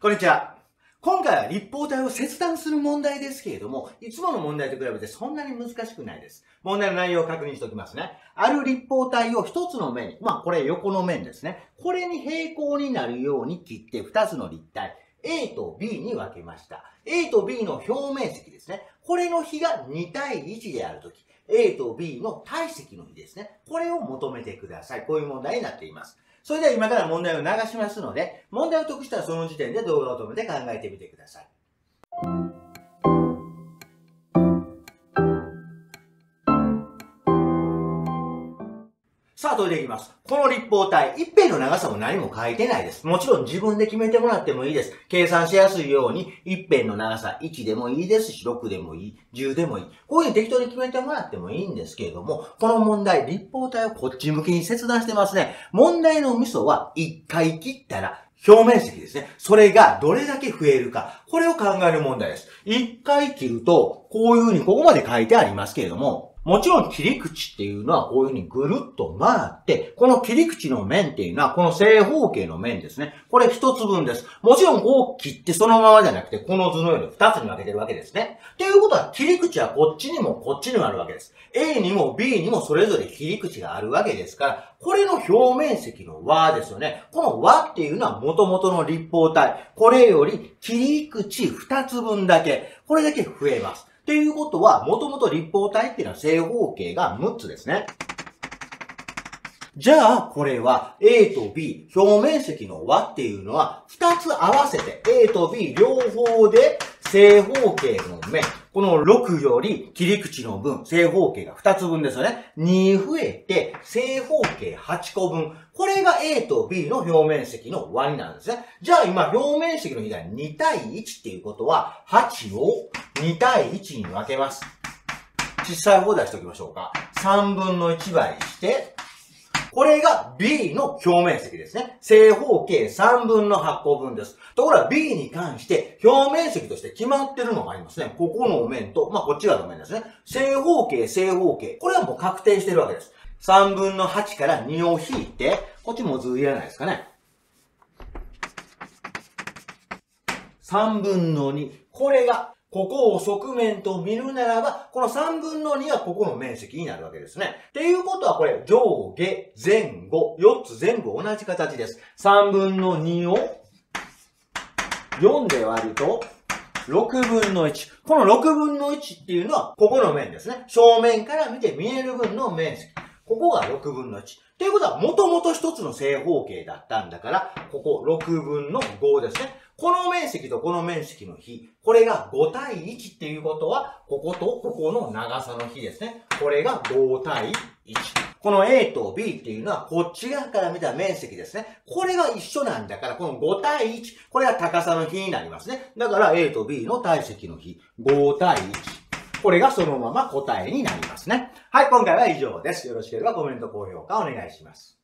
こんにちは。今回は立方体を切断する問題ですけれども、いつもの問題と比べてそんなに難しくないです。問題の内容を確認しておきますね。ある立方体を一つの面に、これ横の面ですね。これに平行になるように切って二つの立体、A と B に分けました。A と B の表面積ですね。これの比が2対1であるとき、A と B の体積の比ですね。これを求めてください。こういう問題になっています。それでは今から問題を流しますので、問題を解くしたらその時点で動画を止めて考えてみてください。さあ、解いていきます。この立方体、一辺の長さも何も書いてないです。もちろん自分で決めてもらってもいいです。計算しやすいように、一辺の長さ1でもいいですし、6でもいい、10でもいい。こういうふうに適当に決めてもらってもいいんですけれども、この問題、立方体をこっち向きに切断してますね。問題のミソは、1回切ったら、表面積ですね。それがどれだけ増えるか。これを考える問題です。1回切ると、こういうふうにここまで書いてありますけれども、もちろん切り口っていうのはこういうふうにぐるっと回って、この切り口の面っていうのはこの正方形の面ですね。これ一つ分です。もちろんこう切ってそのままじゃなくて、この図のように二つに分けてるわけですね。ということは切り口はこっちにもこっちにもあるわけです。A にも B にもそれぞれ切り口があるわけですから、これの表面積の和ですよね。この和っていうのは元々の立方体。これより切り口二つ分だけ、これだけ増えます。っていうことは、もともと立方体っていうのは正方形が6つですね。じゃあ、これは A と B、表面積の和っていうのは、2つ合わせて A と B 両方で正方形の面。この6より切り口の分、正方形が2つ分ですよね。2増えて正方形8個分。これが A と B の表面積の和になるんですね。じゃあ今、表面積の比が2対1っていうことは、8を2対1に分けます。小さい方出しておきましょうか。3分の1倍して、これが B の表面積ですね。正方形3分の8個分です。ところが B に関して表面積として決まってるのがありますね。ここの面と、こっち側の面ですね。正方形、正方形。これはもう確定してるわけです。3分の8から2を引いて、こっちも図いらないですかね。3分の2。これが、ここを側面と見るならば、この3分の2はここの面積になるわけですね。っていうことはこれ、上下、前後、4つ全部同じ形です。3分の2を4で割ると、6分の1。この6分の1っていうのは、ここの面ですね。正面から見て見える分の面積。ここが6分の1。っていうことは、もともと一つの正方形だったんだから、ここ6分の5ですね。この面積とこの面積の比、これが5対1っていうことは、こことここの長さの比ですね。これが5対1。この A と B っていうのは、こっち側から見た面積ですね。これが一緒なんだから、この5対1、これが高さの比になりますね。だから A と B の体積の比、5対1。これがそのまま答えになりますね。はい、今回は以上です。よろしければコメント、高評価お願いします。